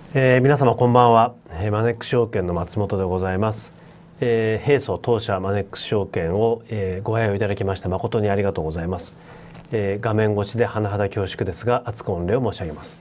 皆様こんばんは。マネックス証券の松本でございます。平素当社マネックス証券を、ご愛用いただきまして誠にありがとうございます。画面越しで甚だ恐縮ですが厚く御礼を申し上げます。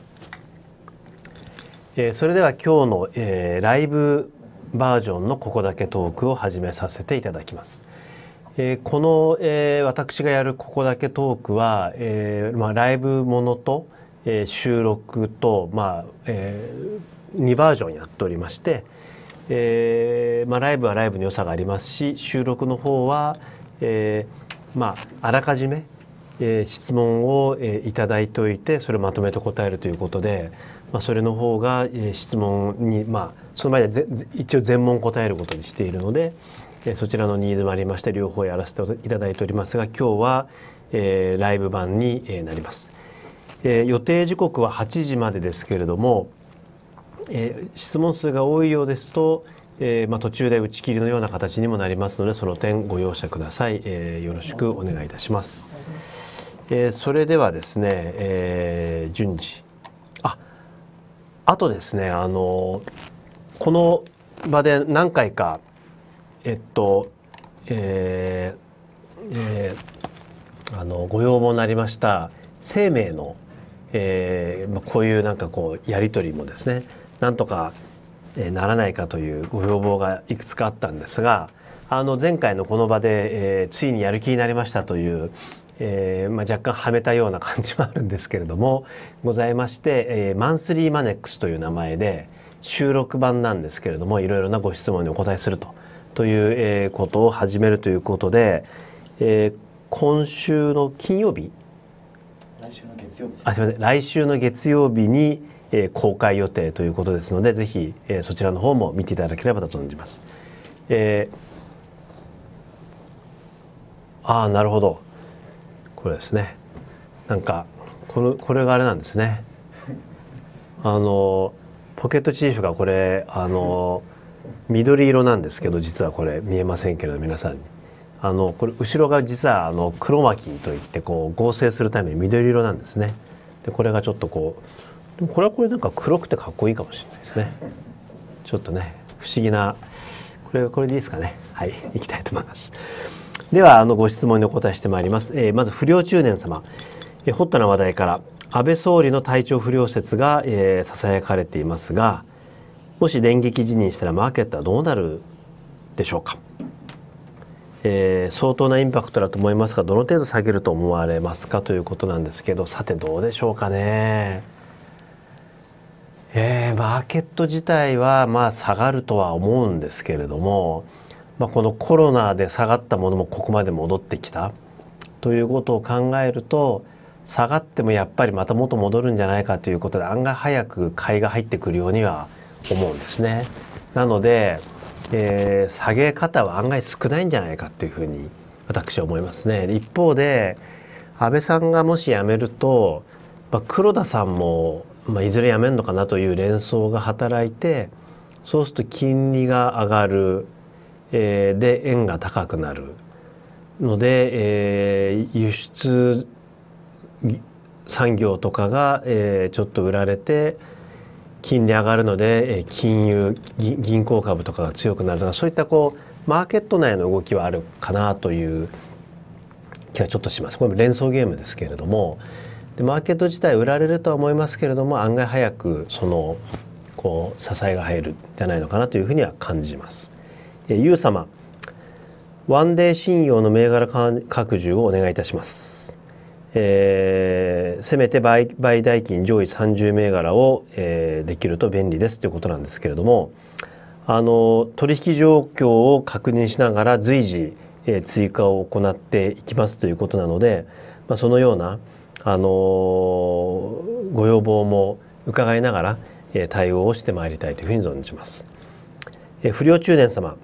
それでは今日の、ライブバージョンのここだけトークを始めさせていただきます。この、私がやるここだけトークは、ライブものと収録と、2バージョンやっておりまして、ライブはライブの良さがありますし、収録の方は、あらかじめ、質問を、いただいておいてそれをまとめて答えるということで、それの方が、質問に、その場合は一応全問答えることにしているので、そちらのニーズもありまして両方やらせていただいておりますが、今日は、ライブ版になります。予定時刻は8時までですけれども、質問数が多いようですと、途中で打ち切りのような形にもなりますので、その点ご容赦ください。よろしくお願いいたします。それではですね、順次あとですね、この場で何回かご要望になりました生命のこういうやり取りもですね、なんとかならないかというご要望がいくつかあったんですが、前回のこの場で、ついにやる気になりましたという、若干はめたような感じもあるんですけれどもございまして、マンスリーマネックスという名前で収録版なんですけれども、いろいろなご質問にお答えするという、ことを始めるということで、今週の金曜日、来週の月曜日に、公開予定ということですので、ぜひ、そちらの方も見ていただければと存じます。なるほど、これですね。これがあれなんですね。ポケットチーフがこれ緑色なんですけど、実はこれ見えませんけれど皆さんに。これ後ろが実は黒巻といって合成するために緑色なんですね。でこれがちょっとこれはこれ黒くてかっこいいかもしれないですね。ちょっとね不思議な、これでいいですかね。はい、いきたいと思います。ではご質問にお答えしてまいります。まず不良中年様、ホットな話題から安倍総理の体調不良説が、ささやかれていますが、もし電撃辞任したらマーケットはどうなるでしょうか。相当なインパクトだと思いますが、どの程度下げると思われますかということなんですけど、さてどうでしょうかね。マーケット自体は下がるとは思うんですけれども、このコロナで下がったものもここまで戻ってきたということを考えると、下がってもやっぱりまた元戻るんじゃないかということで、案外早く買いが入ってくるようには思うんですね。なので下げ方は案外少ないんじゃないかというふうに私は思いますね。一方で安倍さんがもし辞めると、黒田さんも、いずれ辞めるのかなという連想が働いて、そうすると金利が上がる、で円が高くなるので、輸出産業とかが、ちょっと売られて金利上がるので、金融銀行株とかが強くなるとか、そういったマーケット内の動きはあるかなという気はちょっとします。これも連想ゲームですけれども、でマーケット自体売られるとは思いますけれども、案外早く支えが入るんじゃないのかなというふうには感じます。ゆう様、ワンデー信用の銘柄拡充をお願いいたします。せめて売代金上位30銘柄を、できると便利ですということなんですけれども、取引状況を確認しながら随時、追加を行っていきますということなので、そのような、ご要望も伺いながら、対応をしてまいりたいというふうに存じます。不良中年様、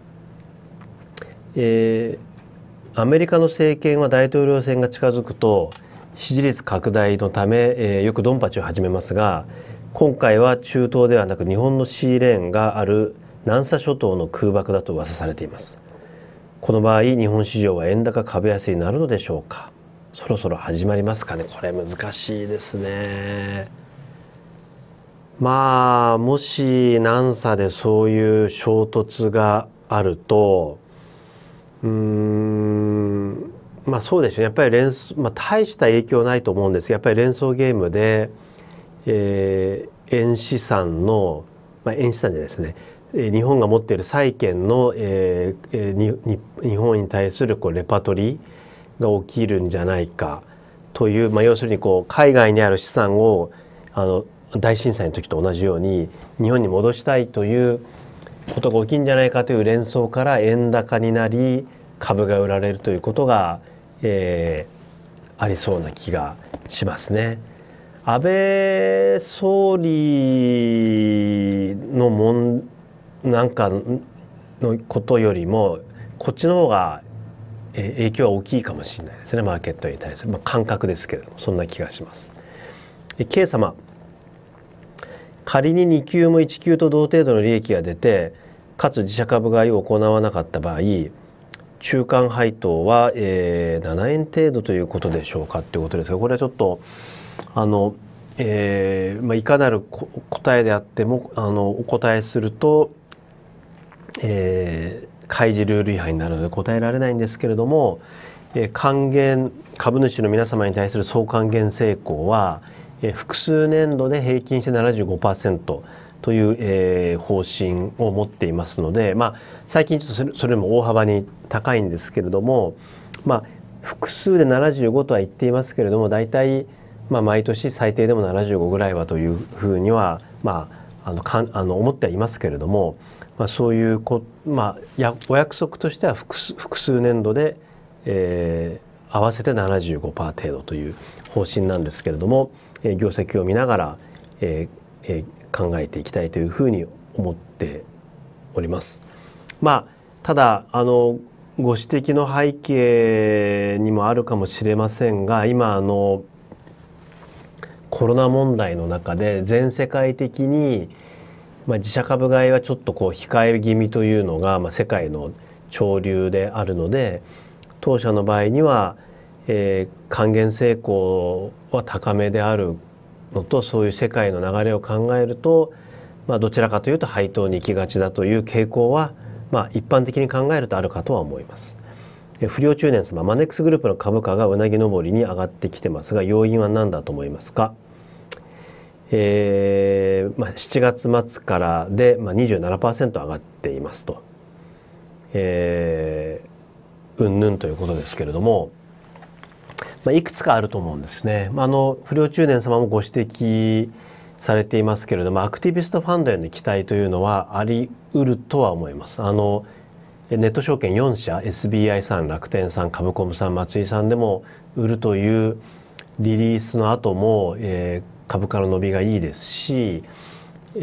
アメリカの政権は大統領選が近づくと支持率拡大のため、よくドンパチを始めますが、今回は中東ではなく日本のシーレーンがある南沙諸島の空爆だと噂されています。この場合日本市場は円高株安になるのでしょうか。そろそろ始まりますかね。これ難しいですね。 もし南沙でそういう衝突があると、そうでしょうね。やっぱり大した影響ないと思うんですが、やっぱり連想ゲームで、円資産の、円資産じゃないですね、日本が持っている債券の、日本に対するレパトリーが起きるんじゃないかという、要するに海外にある資産を大震災の時と同じように日本に戻したいということが起きるんじゃないかという連想から円高になり株が売られるということが、ありそうな気がしますね。安倍総理のなんかのことよりもこっちの方が影響は大きいかもしれないですね。マーケットに対する、感覚ですけれども、そんな気がします。K 様、仮に2級も1級と同程度の利益が出てかつ自社株買いを行わなかった場合、中間配当は、7円程度ということでしょうかということですが、これはちょっといかなる答えであってもお答えすると、開示ルール違反になるので答えられないんですけれども、還元株主の皆様に対する総還元成功は、複数年度で平均して 75% という、方針を持っていますので、最近ちょっとそれも大幅に高いんですけれども、複数で75とは言っていますけれども、大体毎年最低でも75ぐらいはというふうには思ってはいますけれども、そういうお約束としては複数年度で、合わせて 75% 程度という方針なんですけれども、業績を見ながら、考えていきたいというふうに思っております。ただご指摘の背景にもあるかもしれませんが、今コロナ問題の中で全世界的に、自社株買いはちょっと控え気味というのが、世界の潮流であるので、当社の場合には、還元成功は高めであるのと、そういう世界の流れを考えると、どちらかというと配当に行きがちだという傾向は、一般的に考えるとあるかとは思います。不良中年様、マネックスグループの株価がうなぎ登りに上がってきてますが、要因は何だと思いますか。7月末からで、27% 上がっていますと。うんぬんということですけれども、いくつかあると思うんですね。不良中年様もご指摘されていますけれども、アクティビストファンドへの期待というのはあり得るとは思います。ネット証券4社 SBI さん、楽天さん、株コムさん、松井さんでも売るというリリースの後も、株価の伸びがいいですし、こ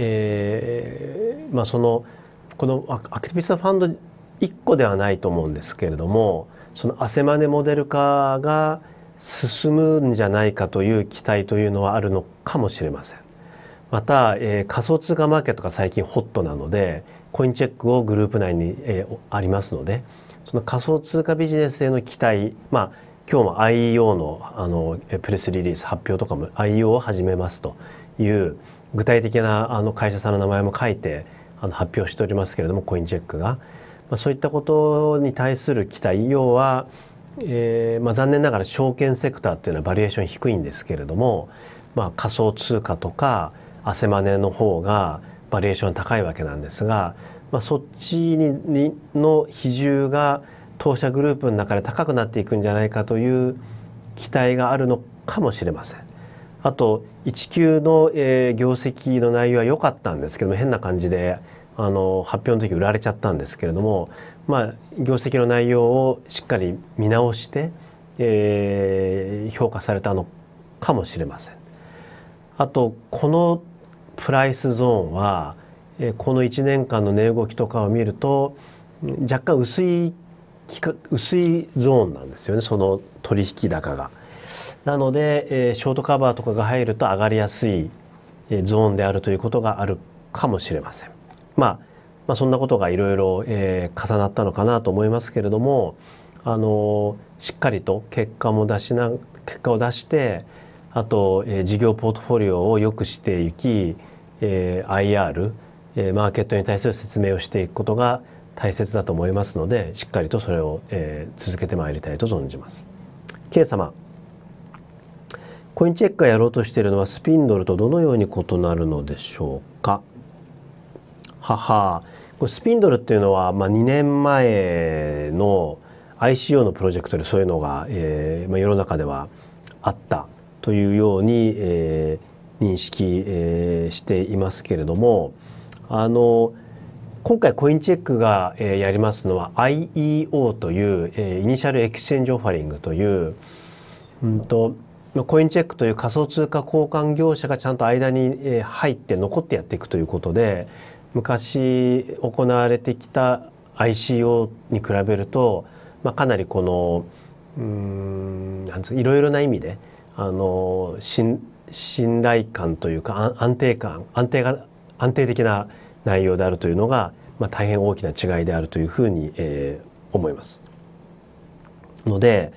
のアクティビストファンド1個ではないと思うんですけれども、その汗マネモデル化が進むんじゃないかという期待というのはあるのかもしれません。また、仮想通貨マーケットが最近ホットなので、コインチェックをグループ内に、ありますので、その仮想通貨ビジネスへの期待、今日も IEO のプレスリリース発表とかも IEO を始めますという具体的な会社さんの名前も書いて発表しておりますけれども、コインチェックが、そういったことに対する期待、要は、残念ながら証券セクターっていうのはバリエーション低いんですけれども、仮想通貨とか汗マネの方がバリエーション高いわけなんですが、そっちの比重が当社グループの中で高くなっていくんじゃないかという期待があるのかもしれません。あと1級の、業績の内容は良かったんですけども、変な感じで発表の時売られちゃったんですけれども、業績の内容をしっかり見直して、評価されたのかもしれません。あとこのプライスゾーンは、この1年間の値動きとかを見ると若干薄いゾーンなんですよね、その取引高が。なので、ショートカバーとかが入ると上がりやすいゾーンであるということがあるかもしれません。そんなことがいろいろ重なったのかなと思いますけれども、しっかりと結果を出して、あと、事業ポートフォリオを良くしていき、 IR、マーケットに対する説明をしていくことが大切だと思いますので、しっかりとそれを、続けてまいりたいと存じます。K 様、コインチェックがやろうとしているのはスピンドルとどのように異なるのでしょうか。これスピンドルっていうのは、2年前の ICO のプロジェクトでそういうのが、世の中ではあったというように、認識、していますけれども、今回コインチェックが、やりますのは IEO という、イニシャルエクスチェンジオファリングという、コインチェックという仮想通貨交換業者がちゃんと間に入って残ってやっていくということで、昔行われてきた ICO に比べると、かなりこのいろいろな意味で信頼感というか安定的な内容であるというのが、大変大きな違いであるというふうに、思います。ので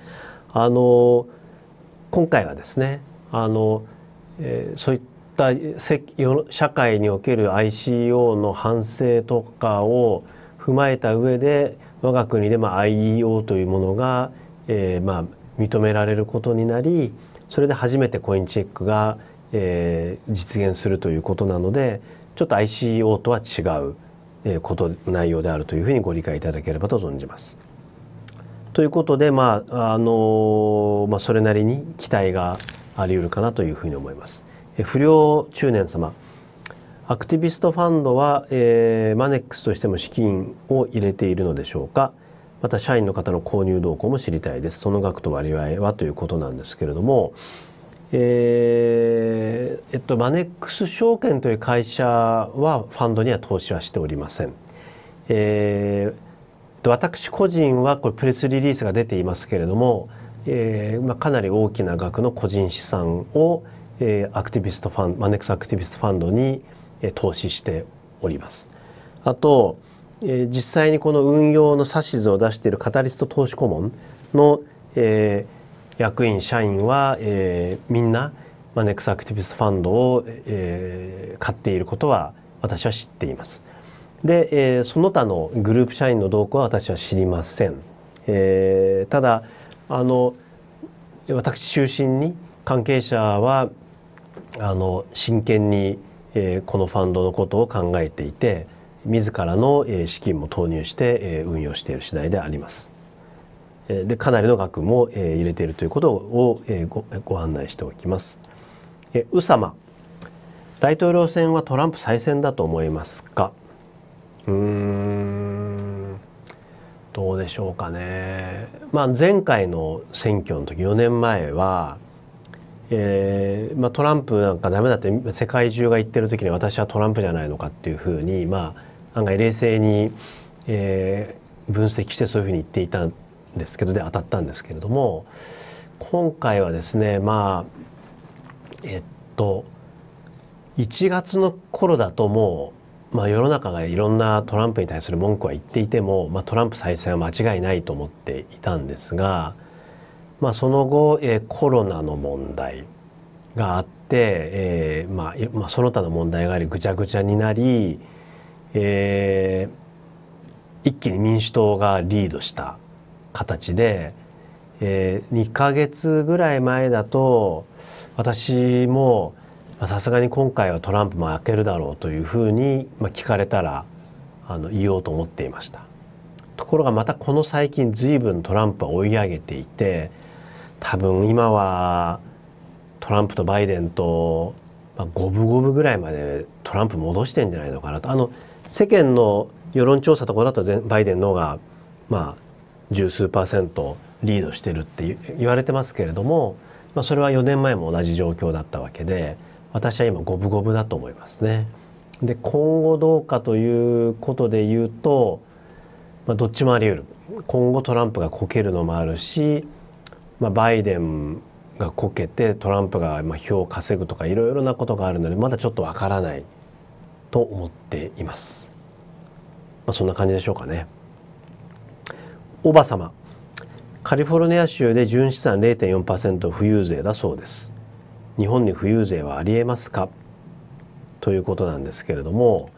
今回はですねそういった社会における ICO の反省とかを踏まえた上で我が国でIEO というものが、認められることになり、それで初めてコインチェックが、実現するということなので、ちょっと ICO とは違う、内容であるというふうにご理解いただければと存じます。ということで、それなりに期待があり得るかなというふうに思います。不良中年様、アクティビストファンドは、マネックスとしても資金を入れているのでしょうか。また社員の方の購入動向も知りたいです。その額と割合はということなんですけれども、マネックス証券という会社はファンドには投資はしておりません。私個人はこれプレスリリースが出ていますけれども、かなり大きな額の個人資産をマネックスアクティビストファンドに投資しております。あと、実際にこの運用の指図を出しているカタリスト投資顧問の、役員社員は、みんなマネックスアクティビストファンドを、買っていることは私は知っています。で、その他のグループ社員の動向は私は知りません。ただ私中心に関係者は真剣に、このファンドのことを考えていて、自らの資金も投入して運用している次第であります。でかなりの額も入れているということをご案内しておきます。宇様、大統領選はトランプ再選だと思いますか。どうでしょうかね。前回の選挙の時4年前は、トランプなんかダメだって世界中が言ってる時に私はトランプじゃないのかっていうふうに案外冷静に、分析してそういうふうに言っていたんですけど、で当たったんですけれども、今回はですね1月の頃だともう、世の中がいろんなトランプに対する文句は言っていても、トランプ再選は間違いないと思っていたんですが、その後、コロナの問題があって、その他の問題がありぐちゃぐちゃになり、一気に民主党がリードした形で、2ヶ月ぐらい前だと私もさすがに今回はトランプも負けるだろうというふうに、聞かれたら言おうと思っていました。ところがまたこの最近随分トランプは追い上げていて、多分今はトランプとバイデンと五分五分ぐらいまでトランプ戻してんじゃないのかなと。世間の世論調査とかだとバイデンの方が十数%リードしてるって言われてますけれども、それは4年前も同じ状況だったわけで、私は今五分五分だと思いますね。で今後どうかということで言うと、どっちもあり得る。今後トランプがこけるのもあるし、バイデンがこけてトランプが票を稼ぐとかいろいろなことがあるので、まだちょっとわからないと思っています。そんな感じでしょうかね。おばさま、カリフォルニア州で純資産 0.4% 富裕税だそうです。日本に富裕税はありえますか、 ということなんですけれども、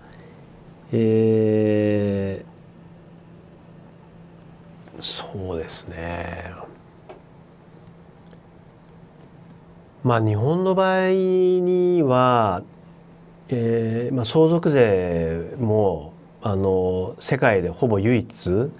そうですね。日本の場合には、相続税も世界でほぼ唯一、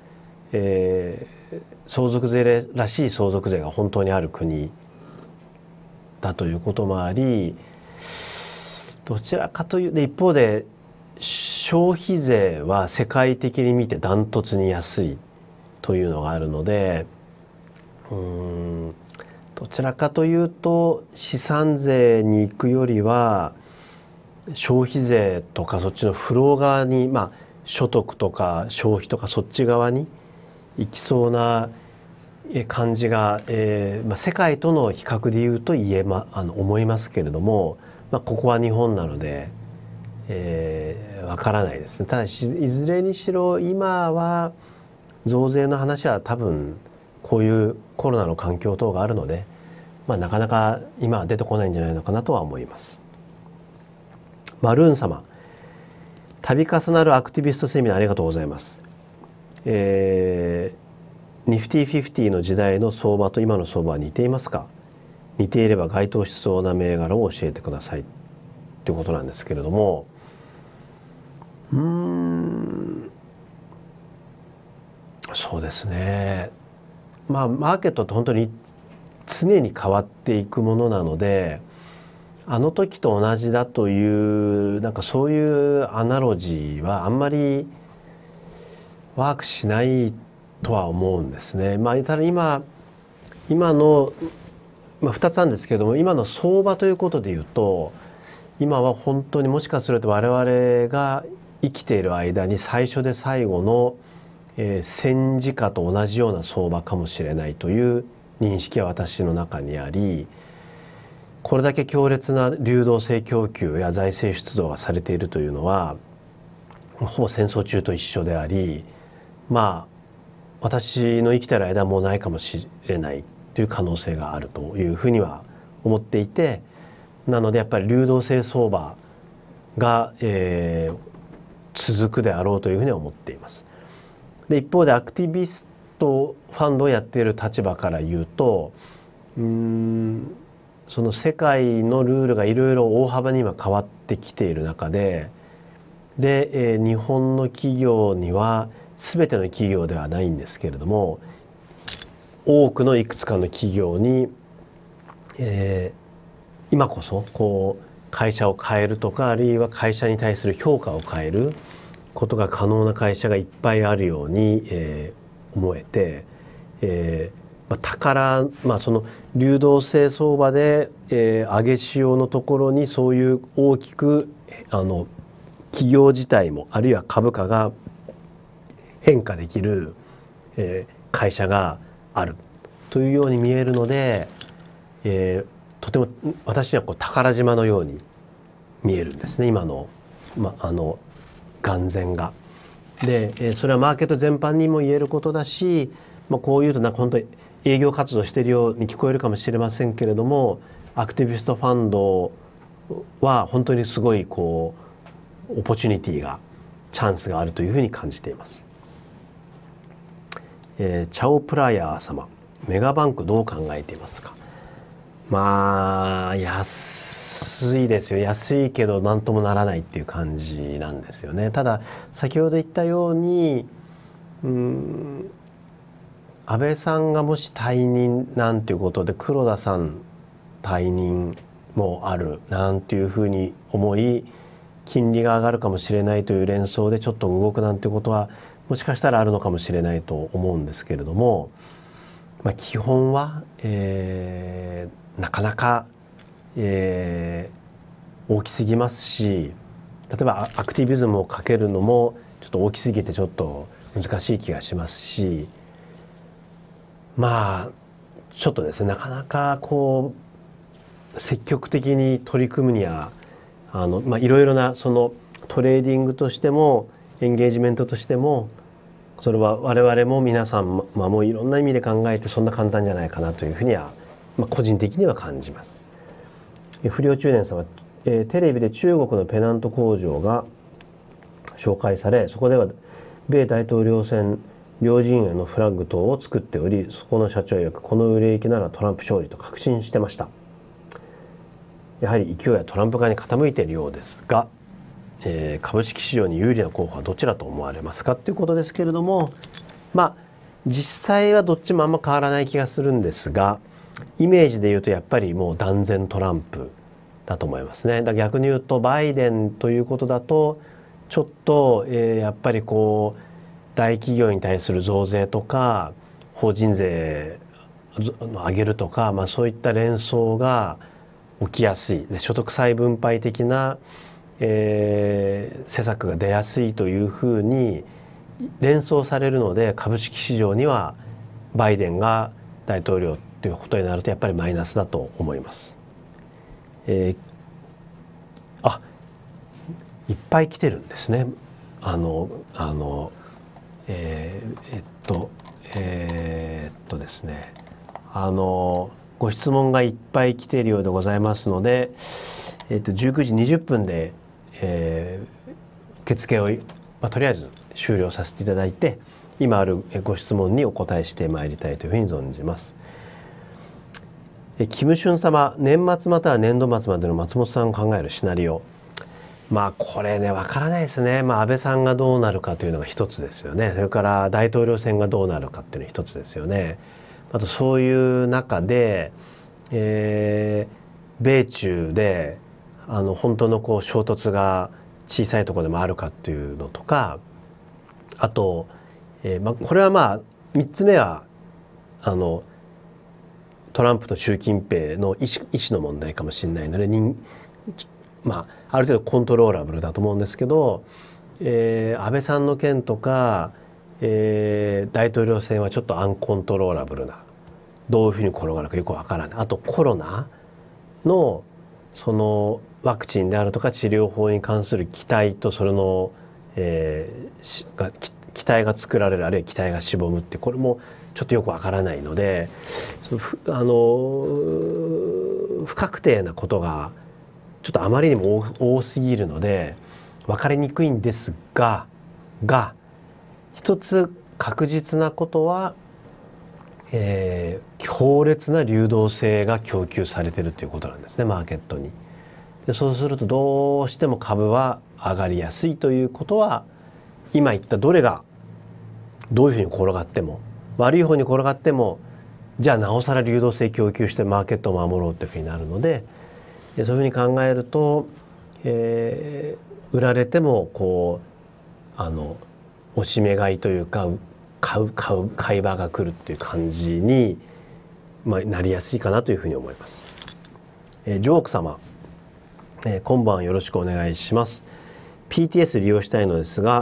相続税らしい相続税が本当にある国だということもあり、どちらかというと一方で消費税は世界的に見てダントツに安いというのがあるので、どちらかというと資産税に行くよりは消費税とかそっちのフロー側に、所得とか消費とかそっち側に行きそうな感じが、世界との比較で言うと思いますけれども、ここは日本なので、わからないですね。ただしいずれにしろ今は増税の話は多分こういうコロナの環境等があるので、なかなか今は出てこないんじゃないのかなとは思います。マルーン様、度重なるアクティビストセミナーありがとうございます。ニフティ50の時代の相場と今の相場は似ていますか？似ていれば該当しそうな銘柄を教えてくださいということなんですけれども、そうですね。マーケットって本当に常に変わっていくものなので、あの時と同じだというそういうアナロジーはあんまりワークしないとは思うんですね。ただ今の、2つなんですけれども、今の相場ということでいうと、今は本当にもしかすると我々が生きている間に最初で最後の、戦時下と同じような相場かもしれないという認識は私の中にあり、これだけ強烈な流動性供給や財政出動がされているというのはほぼ戦争中と一緒であり、私の生きている間はもうないかもしれないという可能性があるというふうには思っていて、なのでやっぱり流動性相場が、続くであろうというふうには思っています。で一方でアクティビストファンドをやっている立場から言うと、その世界のルールがいろいろ大幅に今変わってきている中で、日本の企業には全ての企業ではないんですけれども、多くのいくつかの企業に、今こそ会社を変えるとか、あるいは会社に対する評価を変えることが可能な会社がいっぱいあるように、思えて、その流動性相場で、上げ潮のところにそういう大きく企業自体もあるいは株価が変化できる、会社があるというように見えるので、とても私には宝島のように見えるんですね、今の眼前が。でそれはマーケット全般にも言えることだし、こういうと本当に営業活動しているように聞こえるかもしれませんけれども、アクティビストファンドは本当にすごいオポチュニティがチャンスがあるというふうに感じています。チャオプライヤー様、メガバンクどう考えていますか？安いですよ。安いけど何ともならないっていう感じなんですよね。ただ先ほど言ったように、安倍さんがもし退任なんていうことで黒田さん退任もあるなんていうふうに思い、金利が上がるかもしれないという連想でちょっと動くなんてことはもしかしたらあるのかもしれないと思うんですけれども、基本は、なかなか、大きすぎますし、例えばアクティビズムをかけるのもちょっと大きすぎてちょっと難しい気がしますし、ちょっとですね、なかなか積極的に取り組むにはいろいろなそのトレーディングとしてもエンゲージメントとしても、それは我々も皆さんもいろんな意味で考えてそんな簡単じゃないかなというふうには、個人的には感じます。不良中年さんは、 テレビで中国のペナント工場が紹介され、そこでは米大統領選両陣営のフラッグ等を作っており、そこの社長曰くこの売れ行きならトランプ勝利と確信してました。やはり勢いはトランプ側に傾いているようですが、株式市場に有利な候補はどちらと思われますかということですけれども、実際はどっちもあんま変わらない気がするんですが、イメージで言うとやっぱりもう断然トランプだと思いますね。だから逆に言うとバイデンということだとちょっと、やっぱりこう大企業に対する増税とか法人税の上げるとか、そういった連想が起きやすいで、所得再分配的な、施策が出やすいというふうに連想されるので、株式市場にはバイデンが大統領ということになるとやっぱりマイナスだと思います。いっぱい来てるんですね。ですね、ご質問がいっぱい来ているようでございますので、19時20分で、受付を、とりあえず終了させていただいて、今あるご質問にお答えしてまいりたいというふうに存じます。キムシュン様、年末または年度末までの松本さんが考えるシナリオ。これね、わからないですね。安倍さんがどうなるかというのが一つですよね。それから大統領選がどうなるかっていうのが一つですよね。あとそういう中で、米中で本当の衝突が小さいところでもあるかっていうのとか、あと、これは3つ目はトランプと習近平の意思の問題かもしれないので、ある程度コントローラブルだと思うんですけど、安倍さんの件とか、大統領選はちょっとアンコントローラブルな、どういうふうに転がるかよくわからない。あとコロナのそのワクチンであるとか治療法に関する期待とそれの、期待が作られる、あるいは期待がしぼむって、これもちょっとよくわからないので、不確定なことがちょっとあまりにも多すぎるので分かりにくいんですが、一つ確実なことは、強烈な流動性が供給されているということなんですね、マーケットに。でそうするとどうしても株は上がりやすいということは、今言ったどれがどういうふうに転がっても、悪い方に転がっても、じゃあなおさら流動性供給してマーケットを守ろうというふうになるので、そういうふうに考えると、売られてもおしめ買いというか買い場が来るっていう感じに、なりやすいかなというふうに思います。ジョーク様、今晩よろしくお願いします。PTS 利用したいのですが、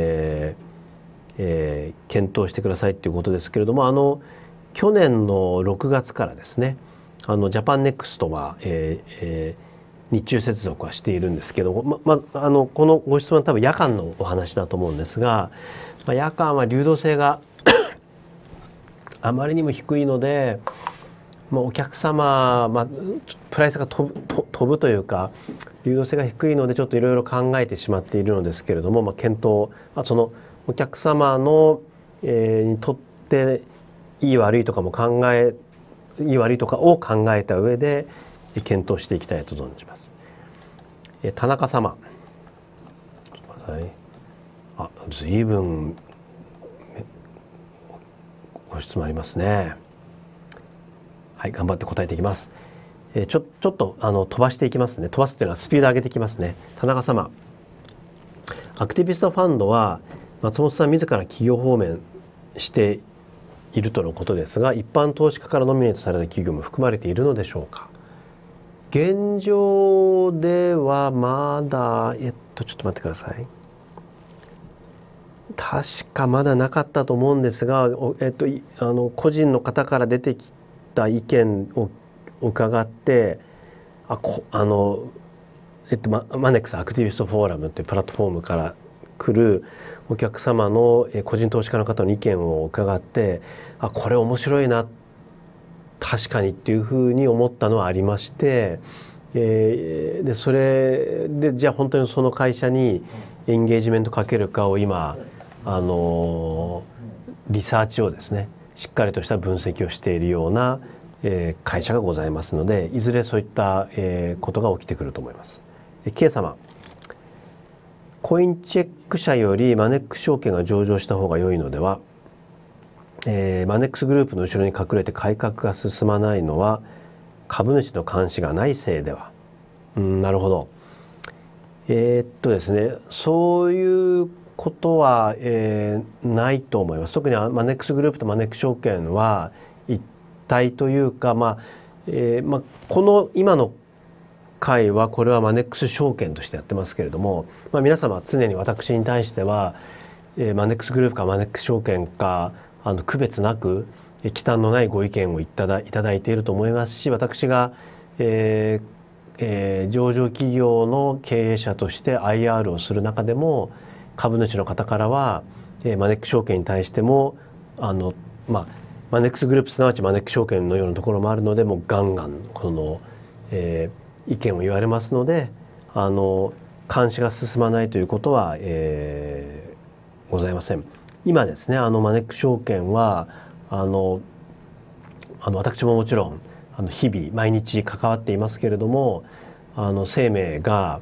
検討してくださいということですけれども、去年の6月からですね、ジャパンネクストは、日中接続はしているんですけど、このご質問は多分夜間のお話だと思うんですが、夜間は流動性があまりにも低いので、お客様、プライスが飛ぶというか流動性が低いのでちょっといろいろ考えてしまっているのですけれども、検討、そのお客様の、にとっていい悪いとかを考えた上で検討していきたいと存じます。田中様、随分ご質問ありますね。はい、頑張って答えていきます。ちょっと飛ばしていきますね。飛ばすっていうのはスピード上げていきますね。田中様、アクティビストファンドは松本さん自ら企業方面しているとのことですが、一般投資家からノミネートされた企業も含まれているのでしょうか。現状ではまだちょっと待ってください。確かまだなかったと思うんですが、個人の方から出てきた意見を伺って、マネックスアクティビストフォーラムというプラットフォームから来るお客様の個人投資家の方の意見を伺って、これ面白いな、確かにっていうふうに思ったのはありまして、 でそれでじゃあ本当にその会社にエンゲージメントかけるかを今リサーチをですねしっかりとした分析をしているような会社がございますので、いずれそういったことが起きてくると思います。K 様、コインチェック社よりマネックス証券が上場した方が良いのでは。マネックスグループの後ろに隠れて改革が進まないのは株主の監視がないせいでは。なるほど。ですね、そういうことは、ないと思います。特にマネックスグループとマネックス証券は一体というか、この今の会はこれはマネックス証券としてやってますけれども、皆様常に私に対しては、マネックスグループかマネックス証券か区別なく忌憚のないご意見をいただいていると思いますし、私が、上場企業の経営者として IR をする中でも株主の方からは、マネックス証券に対してもマネックスグループすなわちマネックス証券のようなところもあるので、もうガンガンこの、意見を言われますので、監視が進まないということは、ございません。今ですね、マネックス証券は私ももちろん日々毎日関わっていますけれども、生命が、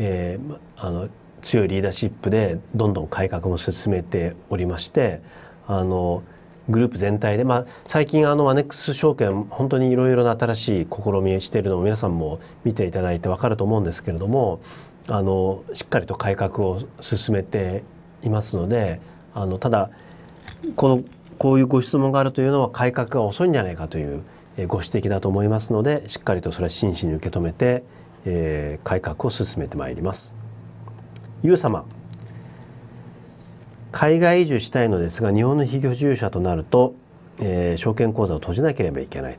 強いリーダーシップでどんどん改革も進めておりまして、グループ全体で、最近マネックス証券本当にいろいろな新しい試みをしているのを皆さんも見ていただいて分かると思うんですけれども、しっかりと改革を進めていますので、ただこういうご質問があるというのは改革が遅いんじゃないかというご指摘だと思いますので、しっかりとそれは真摯に受け止めて、改革を進めてまいります。ゆう様、海外移住したいのですが日本の非居住者となると、証券口座を閉じなければいけない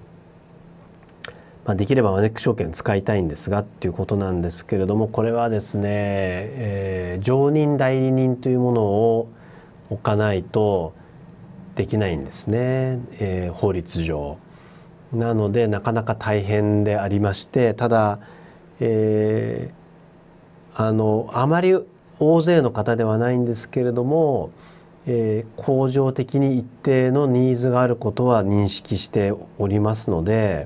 と。できればマネックス証券使いたいんですがっていうことなんですけれども、これはですね、常任代理人というものを置かないとできないんですね、法律上。なのでなかなか大変でありまして、ただ、あまり大勢の方ではないんですけれども、恒常的に一定のニーズがあることは認識しておりますので、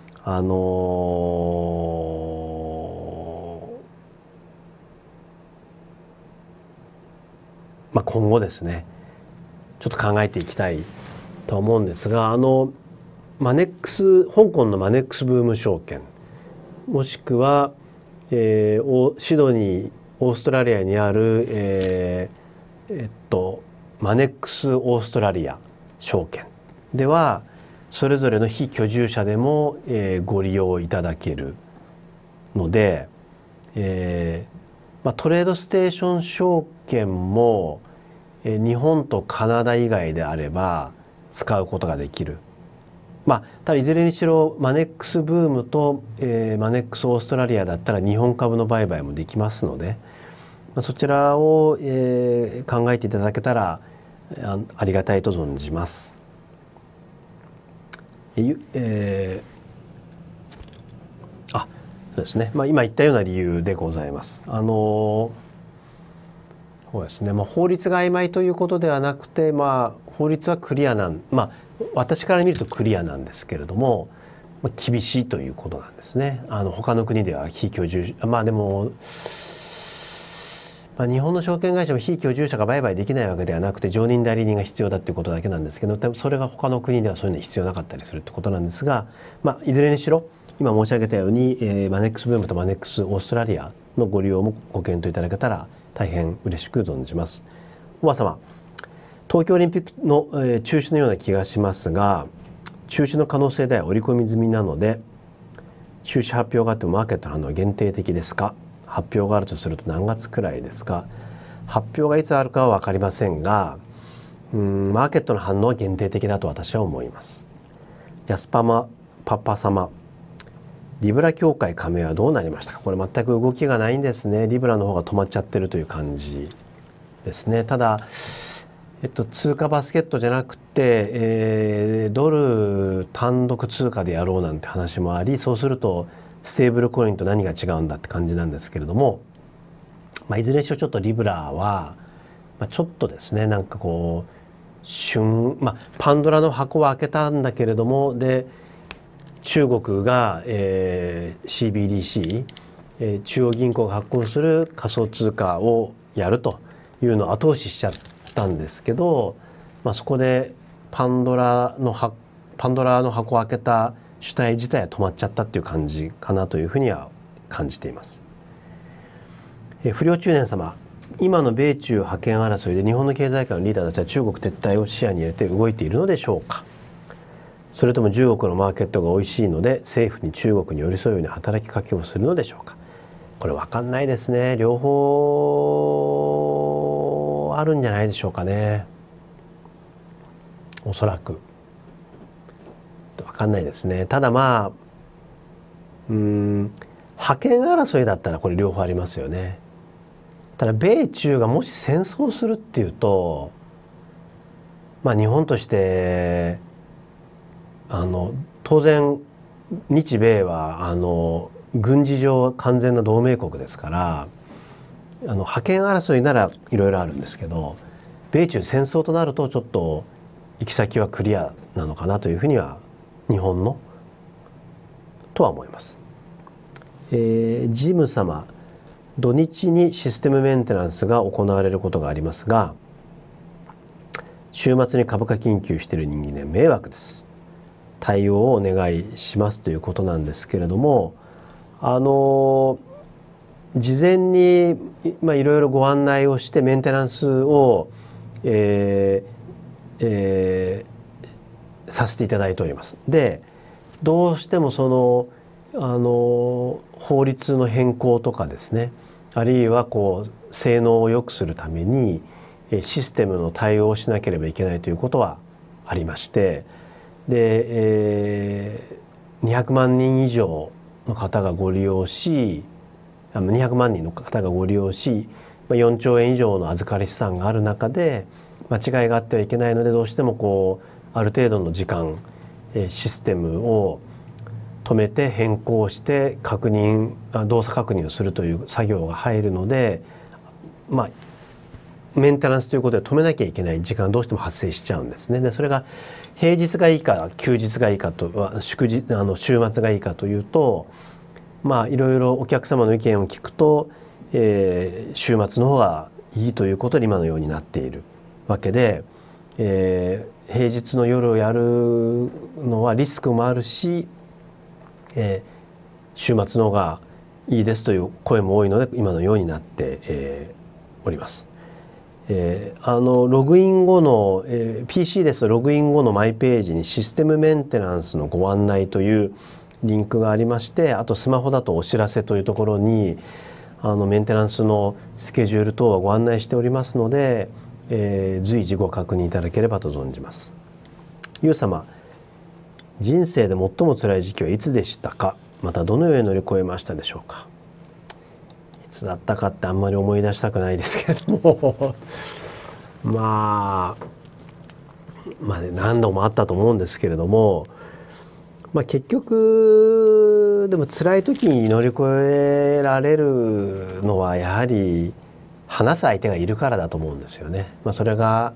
今後ですねちょっと考えていきたいと思うんですが、マネックス香港のマネックスブーム証券、もしくは、シドニーオーストラリアにある、マネックスオーストラリア証券ではそれぞれの非居住者でも、ご利用いただけるので、トレードステーション証券も、日本とカナダ以外であれば使うことができる。ただいずれにしろマネックスブームと、マネックスオーストラリアだったら日本株の売買もできますので、そちらを、考えていただけたらありがたいと存じます。そうですね、今言ったような理由でございます。そうですね、法律が曖昧ということではなくて、法律はクリア私から見るとクリアなんですけれども、厳しいということなんですね。他の国では非居住者、でも、日本の証券会社も非居住者が売買できないわけではなくて常任代理人が必要だということだけなんですけど、それが他の国ではそういうのに必要なかったりするってことなんですが、いずれにしろ今申し上げたように、マネックスブームとマネックスオーストラリアのご利用もご検討いただけたら大変嬉しく存じます。おば様、東京オリンピックの、中止のような気がしますが、中止の可能性では織り込み済みなので、中止発表があってもマーケットの反応は限定的ですか。発表があるとすると何月くらいですか。発表がいつあるかは分かりませんが、マーケットの反応は限定的だと私は思います。安パパ様、リブラ協会加盟はどうなりましたか。これ全く動きがないんですね。リブラの方が止まっちゃってるという感じですね。ただ、通貨バスケットじゃなくて、ドル単独通貨でやろうなんて話もあり、そうするとステーブルコインと何が違うんだって感じなんですけれども、いずれにしろちょっとリブラは、ちょっとですね、なんかこうパンドラの箱は開けたんだけれども、で中国が、CBDC、中央銀行が発行する仮想通貨をやるというのを後押ししちゃったんですけど、そこでパンドラの箱を開けた主体自体は止まっちゃったっていう感じかなというふうには感じています。不良中年様、今の米中覇権争いで日本の経済界のリーダーたちは中国撤退を視野に入れて動いているのでしょうか。それとも10億のマーケットが美味しいので政府に中国に寄り添うように働きかけをするのでしょうか。これ分かんないですね。両方あるんじゃないでしょうかね。おそらく分かんないですね。ただ覇権争いだったらこれ両方ありますよね。ただ米中がもし戦争するっていうと、日本として当然日米は軍事上完全な同盟国ですから、覇権争いならいろいろあるんですけど、米中戦争となるとちょっと行き先はクリアなのかなというふうには日本のとは思います。ジム様、土日にシステムメンテナンスが行われることがありますが、週末に株価緊急している人間には迷惑です。対応をお願いしますということなんですけれども、事前にいろいろご案内をしてメンテナンスを、させていただいております。で、どうしても法律の変更とかですね、あるいは性能を良くするためにシステムの対応をしなければいけないということはありまして、で、200万人以上の方がご利用し、200万人の方がご利用し、4兆円以上の預かり資産がある中で間違いがあってはいけないので、どうしてもある程度の時間システムを止めて変更して動作確認をするという作業が入るので、メンテナンスということで止めなきゃいけない時間がどうしても発生しちゃうんですね。でそれが平日がいいか休日がいいかと週末がいいかというと、いろいろお客様の意見を聞くと、週末の方がいいということで今のようになっているわけで、平日の夜をやるのはリスクもあるし、週末の方がいいですという声も多いので今のようになって、おります。ログイン後の、PC ですとログイン後のマイページにシステムメンテナンスのご案内というリンクがありまして、あとスマホだとお知らせというところにメンテナンスのスケジュール等はご案内しておりますので、随時ご確認いただければと存じます。ゆう様、人生で最も辛い時期はいつでしたか。またどのように乗り越えましたでしょうか。いつだったかってあんまり思い出したくないですけれども何度もあったと思うんですけれども、結局でも辛い時に乗り越えられるのはやはり話す相手がいるからだと思うんですよね。それが、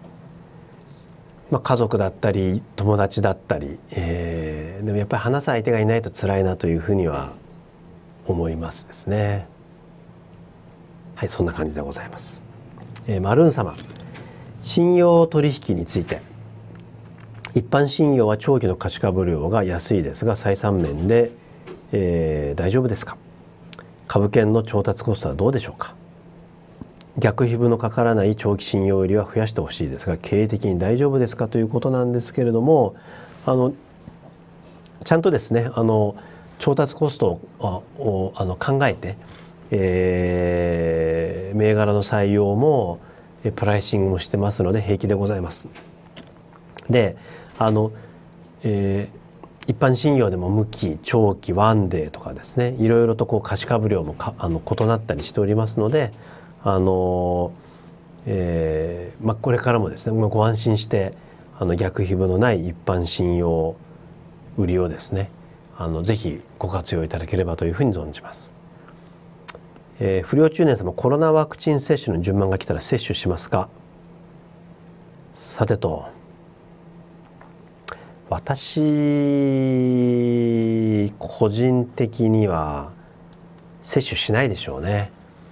家族だったり友達だったり、でもやっぱり話す相手がいないと辛いなというふうには思いますですね。はい、そんな感じでございます。マルーン様、信用取引について、一般信用は長期の貸株料が安いですが採算面で、大丈夫ですか。株券の調達コストはどうでしょうか。逆皮膚のかからない長期信用入りは増やしてほしいですが経営的に大丈夫ですかということなんですけれども、ちゃんとですね調達コストを考えて、銘柄の採用もプライシングもしてますので平気でございます。で一般信用でも無期長期ワンデーとかですね、いろいろと貸株料も異なったりしておりますので、これからもですねご安心して逆皮膚のない一般信用売りをですねぜひご活用いただければというふうに存じます。不良中年様、コロナワクチン接種の順番が来たら接種しますか。さてと、私個人的には接種しないでしょうね。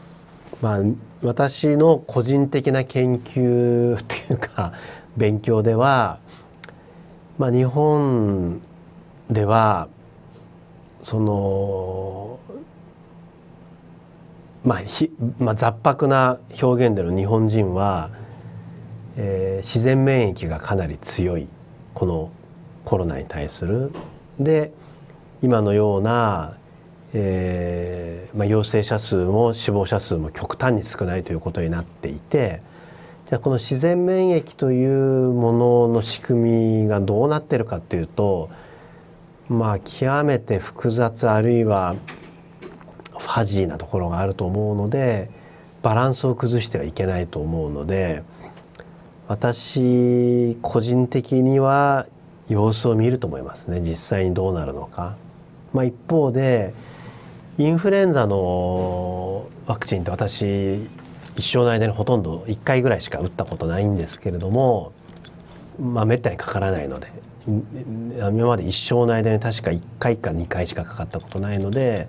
私の個人的な研究っていうか勉強では、日本ではその雑白な表現での日本人は、自然免疫がかなり強いこのコロナに対する。で今のような、陽性者数も死亡者数も極端に少ないということになっていて、じゃあこの自然免疫というものの仕組みがどうなってるかっていうと、極めて複雑あるいはファジーなところがあると思うので、バランスを崩してはいけないと思うので、私個人的には様子を見ると思いますね、実際にどうなるのか。一方でインフルエンザのワクチンって私一生の間にほとんど1回ぐらいしか打ったことないんですけれども、めったにかからないので、今まで一生の間に確か1回か2回しかかかったことないので、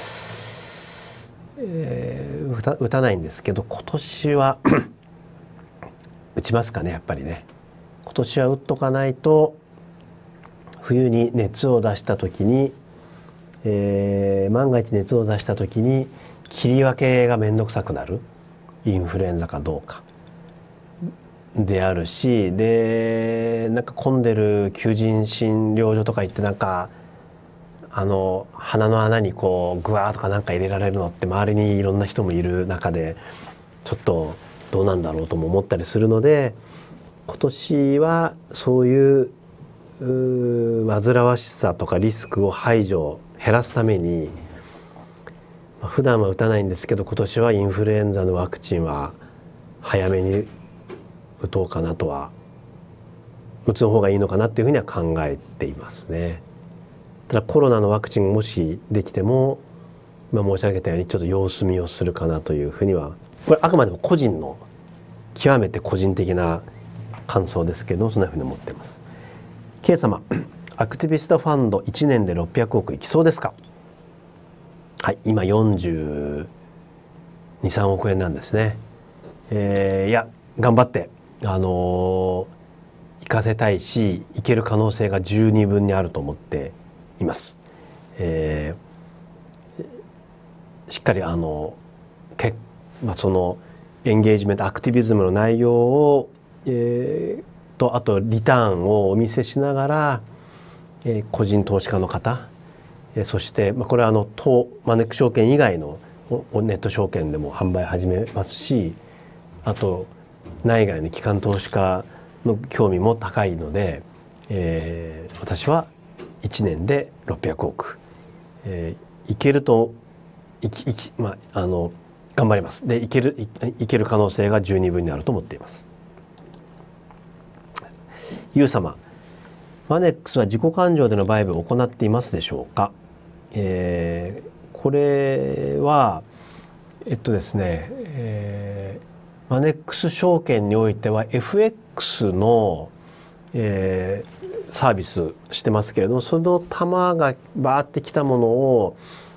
打たないんですけど、今年は打ちますかね、やっぱりね。今年は打っとかないと冬に熱を出した時に、万が一熱を出した時に切り分けが面倒くさくなる、インフルエンザかどうかであるし、で混んでる求人診療所とか行って、鼻の穴にこうグワーとか入れられるのって、周りにいろんな人もいる中でちょっとどうなんだろうとも思ったりするので、今年はそういう煩わしさとかリスクを減らすために、普段は打たないんですけど、今年はインフルエンザのワクチンは早めに打とうかなとは、打つ方がいいのかなっていうふうには考えていますね。ただコロナのワクチンもしできても、今申し上げたようにちょっと様子見をするかなというふうには、これあくまでも個人の極めて個人的な感想ですけど、そんなふうに思っています。K 様、アクティビストファンド1年で600億いきそうですか。はい、今42、3億円なんですね。いや頑張って行かせたいし、行ける可能性が十二分にあると思っています。しっかりそのエンゲージメント、アクティビズムの内容を、あとリターンをお見せしながら、個人投資家の方、そしてこれはマネック証券以外のネット証券でも販売始めますし、あと内外の機関投資家の興味も高いので、私は1年で600億、いけると頑張ります。でいける可能性が十二分にあると思っています。ゆう様、マネックスは自己勘定での売買を行っていますでしょうか。これはですね、マネックス証券においては FX の、サービスしてますけれども、その玉がバーってきたものを、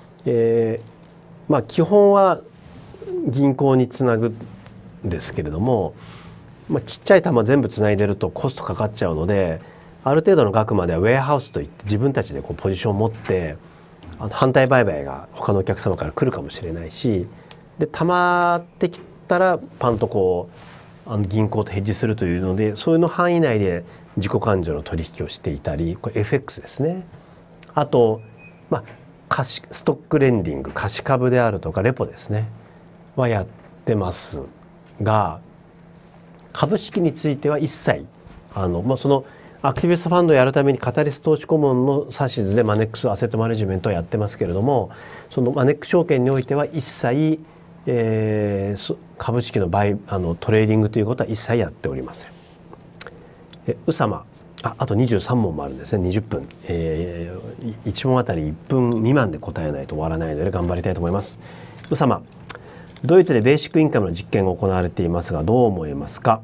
基本は銀行につなぐんですけれども、ちっちゃい玉全部つないでるとコストかかっちゃうので、ある程度の額まではウェアハウスといって自分たちでポジションを持って反対売買が他のお客様から来るかもしれないし、で溜まってきたらパンと銀行とヘッジするというので、そういうの範囲内で自己勘定の取引をしていたり、これ FX ですね。あと、ストックレンディング、貸株であるとかレポですねはやってますが、株式については一切そのアクティビストファンドをやるためにカタリス投資顧問の指図でマネックスアセットマネジメントをやってますけれども、そのマネックス証券においては一切、株式のトレーディングということは一切やっておりません。宇様、 あと23問もあるんですね。20分、1問あたり1分未満で答えないと終わらないので頑張りたいと思います。宇佐間、ドイツでベーシックインカムの実験が行われていますがどう思いますか？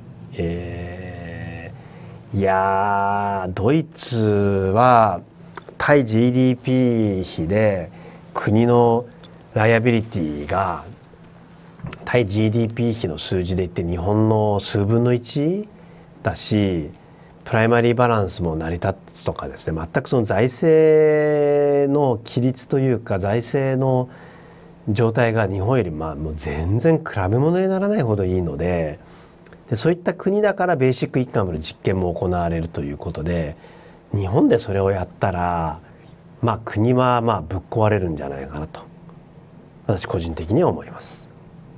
いやー、ドイツは対 GDP 比で国のライアビリティが対 GDP 比の数字で言って日本の数分の1だし、プライマリーバランスも成り立つとかですね、全くその財政の規律というか財政の状態が日本よりもう全然比べ物にならないほどいいので、そういった国だからベーシックインカムの実験も行われるということで、日本でそれをやったら国はぶっ壊れるんじゃないかなと私個人的には思います。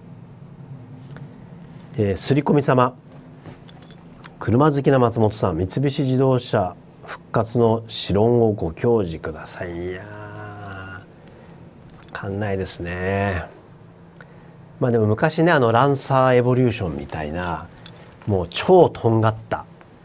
すり込み様、車好きな松本さん、三菱自動車復活の試論をご教示ください。いやー、分かんないですね。でも昔ね、ランサーエボリューションみたいなもう超とんがった、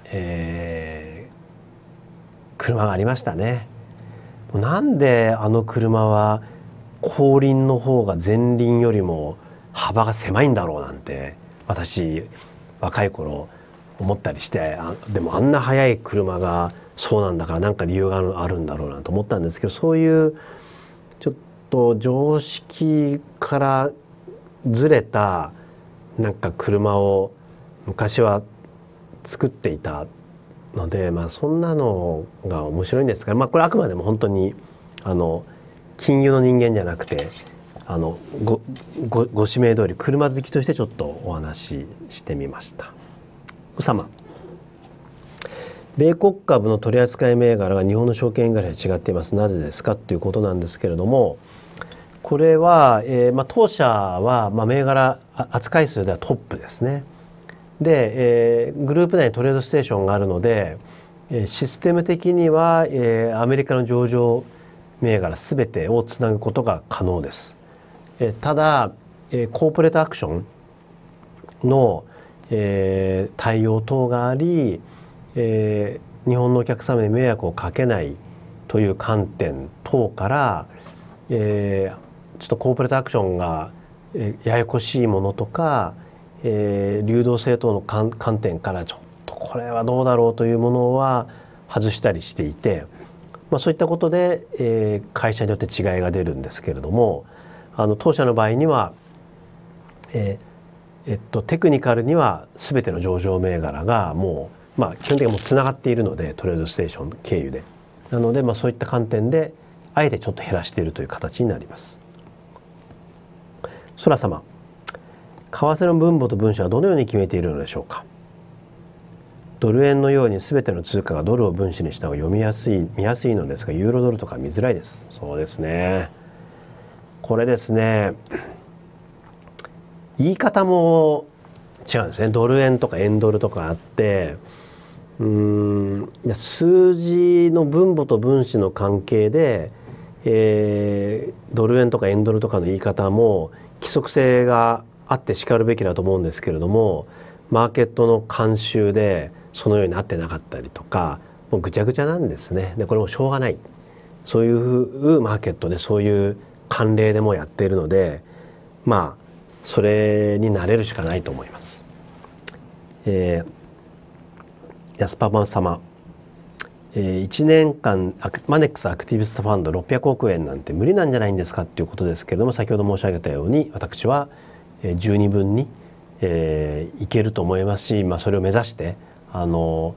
車がありましたね。なんであの車は後輪の方が前輪よりも幅が狭いんだろうなんて私若い頃思ったりして、でもあんな速い車がそうなんだから何か理由があるんだろうなと思ったんですけど、そういうちょっと常識からずれたなんか車を昔は作っていたので、そんなのが面白いんですが、これあくまでも本当に金融の人間じゃなくてご指名通り車好きとしてちょっとお話ししてみました。宇佐間、米国株の取扱い銘柄が日本の証券会社と違っています。なぜですかということなんですけれども、これは、当社は、銘柄扱い数ではトップですね。で、グループ内にトレードステーションがあるので、システム的には、アメリカの上場銘柄すべてをつなぐことが可能です。ただ、コーポレートアクションの対応等があり、日本のお客様に迷惑をかけないという観点等から、ちょっとコーポレートアクションがややこしいものとか、流動性等の観点からちょっとこれはどうだろうというものは外したりしていて、そういったことで、会社によって違いが出るんですけれども、当社の場合には、テクニカルには全ての上場銘柄がもう、基本的にもうつながっているのでトレードステーション経由で、なので、そういった観点であえてちょっと減らしているという形になります。空様、為替の分母と分子はどのように決めているのでしょうか。ドル円のように全ての通貨がドルを分子にした方が見やすいのですが、ユーロドルとか見づらいです。そうですね。これですね、言い方も違うんですね。ドル円とか円ドルとかあって、数字の分母と分子の関係で、ドル円とか円ドルとかの言い方も規則性があってしかるべきだと思うんですけれども、マーケットの慣習でそのようになってなかったりとか、もうぐちゃぐちゃなんですね。でこれもしょうがない、そういうマーケットでそういう慣例でもやっているので、それに慣れるしかないと思います。安パパ様、1年間マネックスアクティビストファンド600億円なんて無理なんじゃないんですかっていうことですけれども、先ほど申し上げたように私は十二分にいけると思いますし、それを目指してそ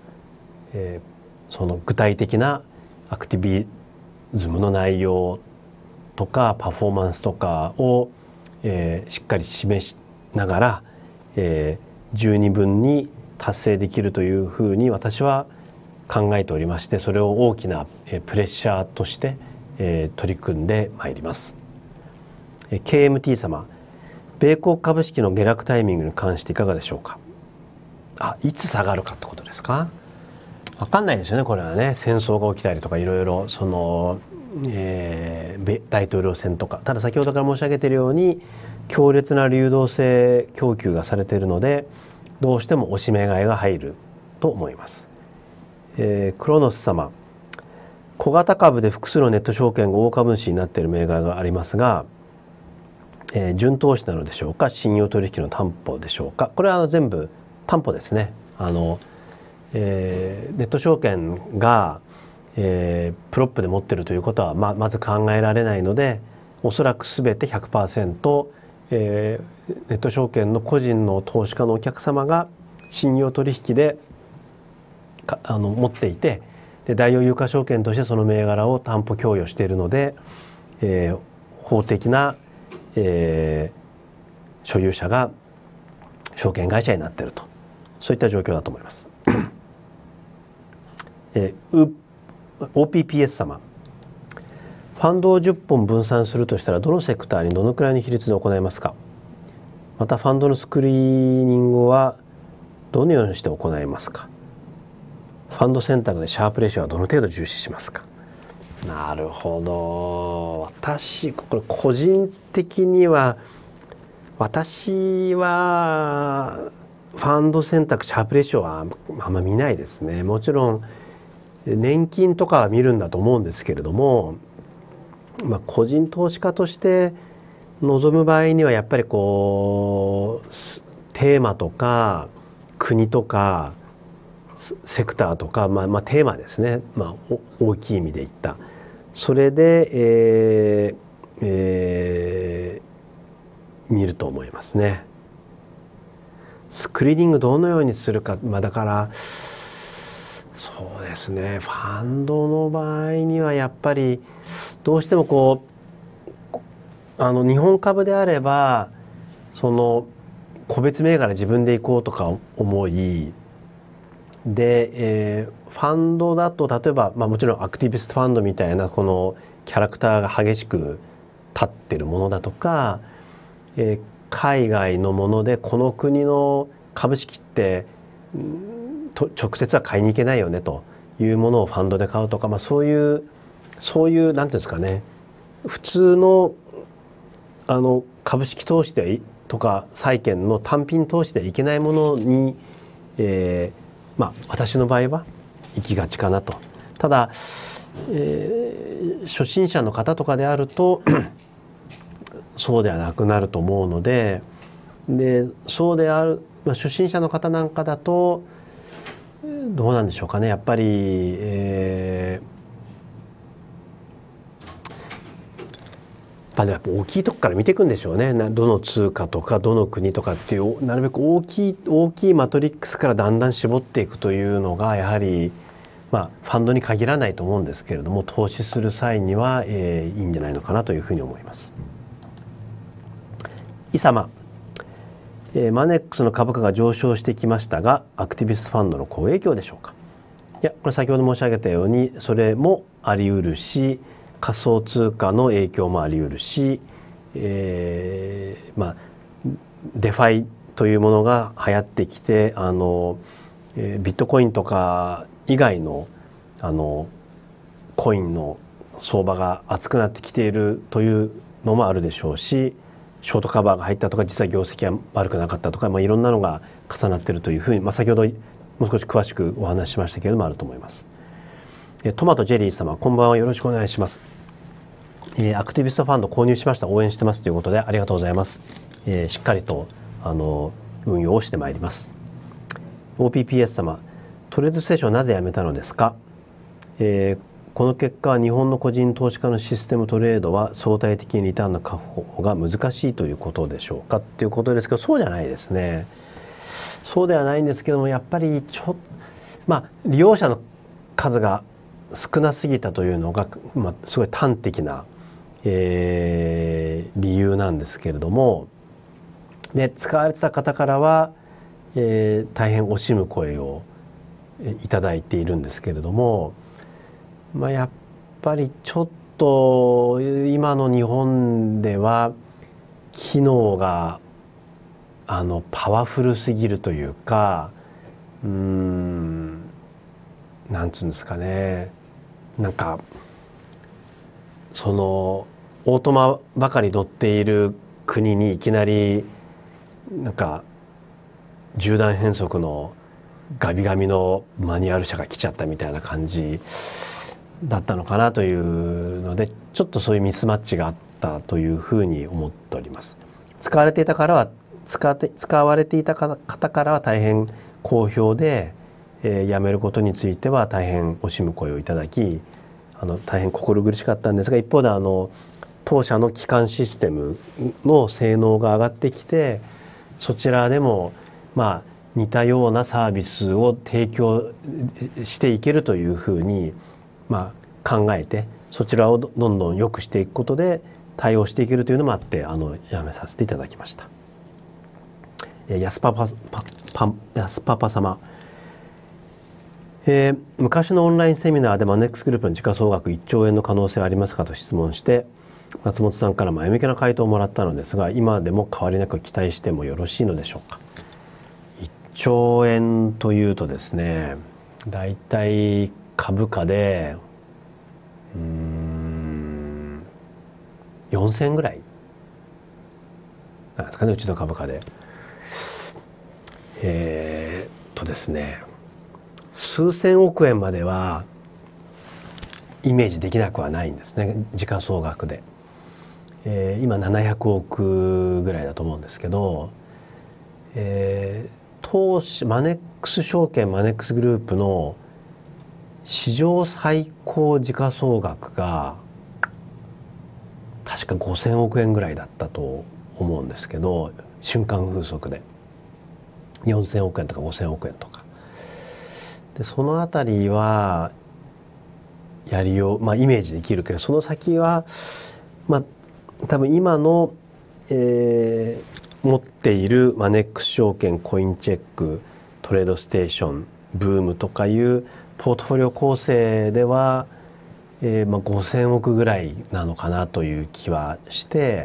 の具体的なアクティビズムの内容とかパフォーマンスとかを、しっかり示しながら、十二分に達成できるというふうに私は考えておりまして、それを大きなプレッシャーとして取り組んでまいります。KMT 様、米国株式の下落タイミングに関していかがでしょうか。いつ下がるかってことですか。分かんないですよね。これはね、戦争が起きたりとかいろいろその、大統領選とか、ただ先ほどから申し上げているように強烈な流動性供給がされているので、どうしても押し目買いが入ると思います。 クロノス様、小型株で複数のネット証券が大株主になっている銘柄がありますが、純投資なのでしょうか、信用取引の担保でしょうか。これは全部担保ですね。ネット証券が、プロップで持っているということはまず考えられないので、おそらく全て 100%、ネット証券の個人の投資家のお客様が信用取引で持っていて、で大洋有価証券としてその銘柄を担保供与しているので、法的な、所有者が証券会社になっていると、そういった状況だと思います。OPPS 様、ファンドを10本分散するとしたらどのセクターにどのくらいの比率で行いますか。またファンドのスクリーニングはどのようにして行いますか。ファンド選択でシャープレシオはどの程度重視しますか。なるほど。私これ個人的には、私はファンド選択シャープレシオはあんま見ないですね。もちろん年金とかは見るんだと思うんですけれども、個人投資家として望む場合にはやっぱりこうテーマとか国とかセクターとか、テーマですね、大きい意味で言ったそれで、見ると思いますね。スクリーニングどのようにするか、だからそうですね、ファンドの場合にはやっぱりどうしてもこう日本株であればその個別銘柄自分で行こうとか思いで、ファンドだと例えば、もちろんアクティビストファンドみたいなこのキャラクターが激しく立ってるものだとか、海外のものでこの国の株式って直接は買いに行けないよねというものをファンドで買うとか、そういうなんていうんですかね、普通の株式投資でとか債券の単品投資でいけないものに、私の場合は行きがちかなと。ただ、初心者の方とかであるとそうではなくなると思うので、そうである、初心者の方なんかだとどうなんでしょうかね、やっぱり、やっぱ大きいとこから見ていくんでしょうね。どの通貨とかどの国とかっていうなるべく大きいマトリックスからだんだん絞っていくというのがやはり、ファンドに限らないと思うんですけれども、投資する際には、いいんじゃないのかなというふうに思います。イサマ、マネックスの株価が上昇してきましたが、アクティビストファンドの好影響でしょうか。いや、これ先ほど申し上げたようにそれもあり得るし、仮想通貨の影響もあり得るし、デファイというものが流行ってきて、ビットコインとか以外のコインの相場が熱くなってきているというのもあるでしょうし、ショートカバーが入ったとか実は業績は悪くなかったとか、いろんなのが重なっているというふうに、先ほどもう少し詳しくお話ししましたけれどもあると思います。トマトジェリー様、こんばんは、よろしくお願いします。アクティビストファンド購入しました、応援してますということでありがとうございます。しっかりと運用をしてまいります。OPPS 様、トレードステーションなぜやめたのですか。この結果、日本の個人投資家のシステムトレードは相対的にリターンの確保が難しいということでしょうかということですけど、そうじゃないですね。そうではないんですけども、やっぱり利用者の数が少なすぎたというのが、すごい端的な、理由なんですけれども、で使われてた方からは、大変惜しむ声をいただいているんですけれども、やっぱりちょっと今の日本では機能がパワフルすぎるというか、なんつうんですかね、そのオートマばかり乗っている国にいきなり縦断変速のガビガビのマニュアル車が来ちゃったみたいな感じだったのかなというので、ちょっとそういうミスマッチがあったというふうに思っております。使われていた方からは大変好評で、辞めることについては大変惜しむ声をいただき、大変心苦しかったんですが、一方で当社の基幹システムの性能が上がってきて、そちらでも似たようなサービスを提供していけるというふうに考えて、そちらをどんどん良くしていくことで対応していけるというのもあって辞めさせていただきました。安パパ様、昔のオンラインセミナーでマネックスグループの時価総額1兆円の可能性はありますかと質問して、松本さんから前向きな回答をもらったのですが、今でも変わりなく期待してもよろしいのでしょうか。1兆円というとですね、だいたい株価で4000円ぐらいなんですかね、うちの株価で。ですね、数千億円まではイメージできなくはないんですね、時価総額で。今700億ぐらいだと思うんですけど、投資マネックス証券マネックスグループの史上最高時価総額が確か5000億円ぐらいだったと思うんですけど、瞬間風速で4000億円とか5000億円とかで、そのあたりはやりよう、イメージできるけど、その先は多分今の、持っているマネックス証券、コインチェック、トレードステーション、ブームとかいうポートフォリオ構成では、5000億ぐらいなのかなという気はして、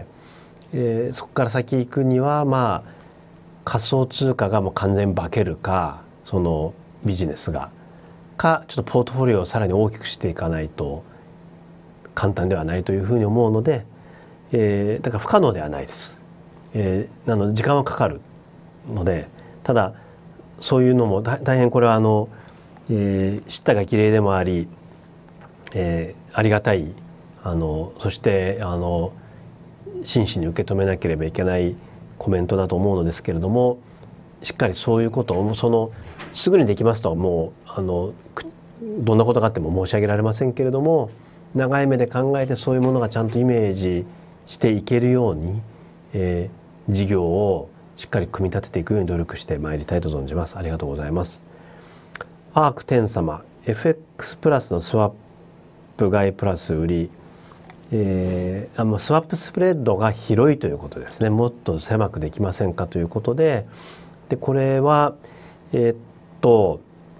そこから先行くには仮想通貨がもう完全化けるか、そのビジネスがちょっとポートフォリオをさらに大きくしていかないと簡単ではないというふうに思うので、だから不可能ではないです。なので時間はかかるので、ただそういうのも大変これは叱咤が綺麗でもあり、ありがたいそして真摯に受け止めなければいけないコメントだと思うのですけれども、しっかりそういうことをすぐにできますとはもうどんなことがあっても申し上げられませんけれども、長い目で考えてそういうものがちゃんとイメージしていけるように、事業をしっかり組み立てていくように努力してまいりたいと存じます。ありがとうございます。アーク10様、 FX プラスのスワップ買いプラス売り、スワップスプレッドが広いということですね。もっと狭くできませんかということで、これはビッド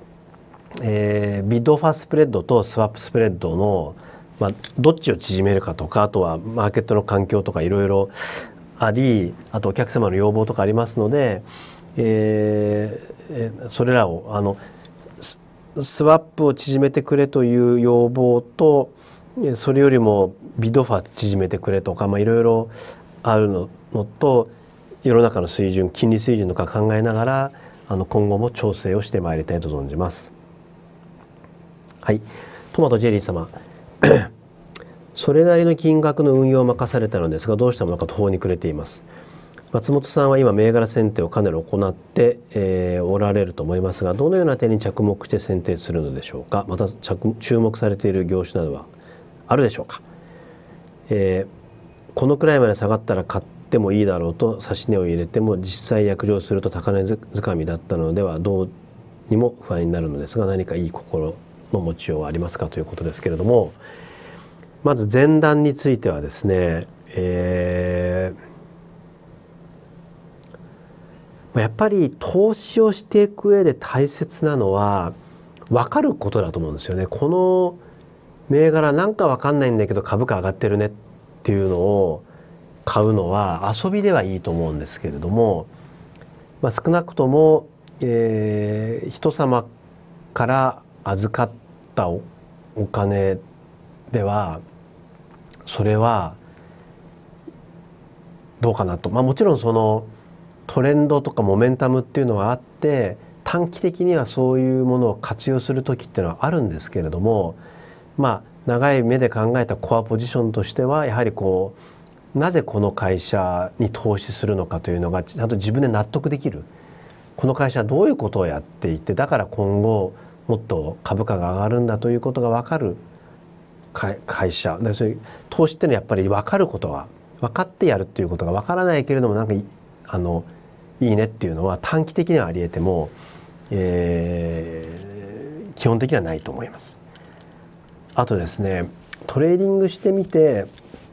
オファースプレッドとスワップスプレッドの、どっちを縮めるかとか、あとはマーケットの環境とかいろいろあり、あとお客様の要望とかありますので、それらをスワップを縮めてくれという要望と、それよりもビッドオファー縮めてくれとか、いろいろあるのと、世の中の水準、金利水準とか考えながら今後も調整をしてまいりたいと存じます。はい、トマトジェリー様それなりの金額の運用を任されたのですが、どうしたものか途方に暮れています。松本さんは今銘柄選定をかなり行って、おられると思いますが、どのような点に着目して選定するのでしょうか。また注目されている業種などはあるでしょうか。このくらいまで下がったら買ってもいいだろうと指値を入れても、実際約定すると高値掴みだったのではどうにも不安になるのですが、何かいい心の持ちようはありますかということですけれども、まず前段についてはですね、やっぱり投資をしていく上で大切なのは分かることだと思うんですよね。この銘柄なんか分かんないんだけど株価上がってるねっていうのを買うのは遊びではいいと思うんですけれども、少なくとも、人様から預かったお金ではそれはどうかなと。もちろんそのトレンドとかモメンタムっていうのはあって短期的にはそういうものを活用する時っていうのはあるんですけれども、長い目で考えたコアポジションとしてはやはりなぜこの会社に投資するのかというのがちゃんと自分で納得できる、この会社はどういうことをやっていて、だから今後もっと株価が上がるんだということが分かる会社で、そういう投資っていうのはやっぱり分かることが分かってやるっていうことが分からないけれどもいいねっていうのは短期的にはありえても、基本的にはないと思います。あとですね、トレーディングしてみて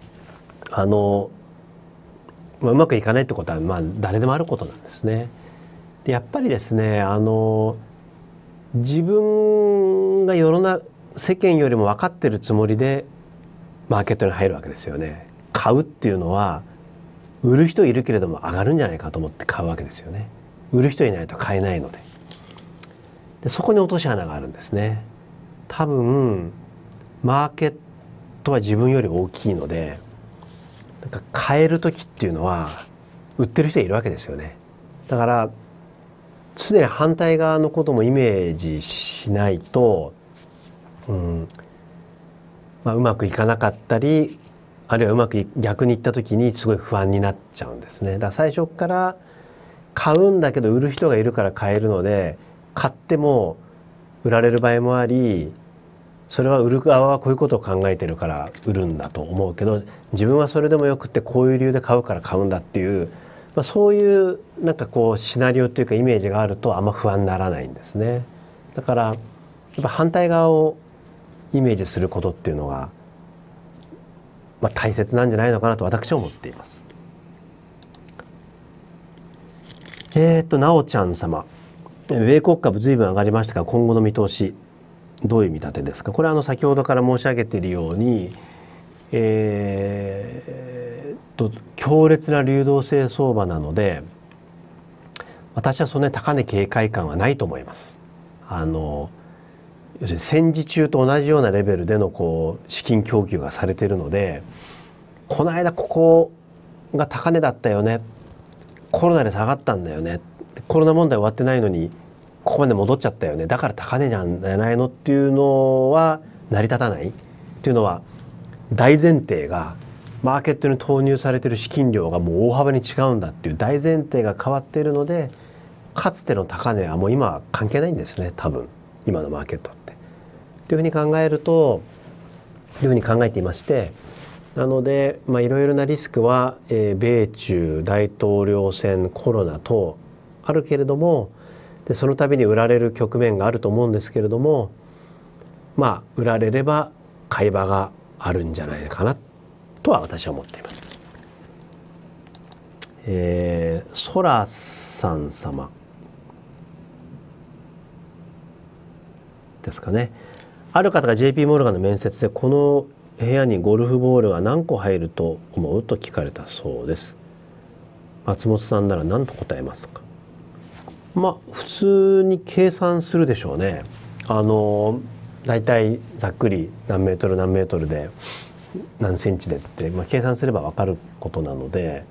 うまくいかないってことは誰でもあることなんですね。でやっぱりですね自分が世間よりも分かってるつもりでマーケットに入るわけですよね。買うっていうのは売る人いるけれども上がるんじゃないかと思って買うわけですよね。売る人いないと買えないので、そこに落とし穴があるんですね。多分マーケットは自分より大きいので、買える時っていうのは売ってる人いるわけですよね。だから常に反対側のこともイメージしないと、うまくいかなかったり、あるいは逆にいった時にすごい不安になっちゃうんですね。だから最初から買うんだけど売る人がいるから買えるので、買っても売られる場合もあり、それは売る側はこういうことを考えてるから売るんだと思うけど、自分はそれでもよくってこういう理由で買うから買うんだっていう、そういうシナリオというかイメージがあるとあんま不安にならないんですね。だからやっぱ反対側をイメージすることっていうのが、大切なんじゃないのかなと私は思っています。なおちゃん様、米国株ずいぶん上がりましたが今後の見通しどういう見立てですか。これは先ほどから申し上げているように、強烈な流動性相場なので、私はそんなに高値警戒感はないと思います。要するに戦時中と同じようなレベルでの資金供給がされているので、この間ここが高値だったよね、コロナで下がったんだよね、コロナ問題終わってないのにここまで戻っちゃったよね、だから高値じゃないのっていうのは成り立たないっていうのは、大前提がマーケットに投入されている資金量がもう大幅に違うんだっていう大前提が変わっているので、かつての高値はもう今は関係ないんですね、多分今のマーケットって。というふうに考えると、というふうに考えていまして、なのでいろいろなリスクは、米中大統領選、コロナ等あるけれども、でその度に売られる局面があると思うんですけれども、売られれば買い場があるんじゃないかなとは私は思っています。ソラさん様ですかね。ある方が JP モルガンの面接で、この部屋にゴルフボールが何個入ると思うと聞かれたそうです。松本さんなら何と答えますか。普通に計算するでしょうね。だいたいざっくり何メートル何メートルで何センチでって、計算すれば分かることなので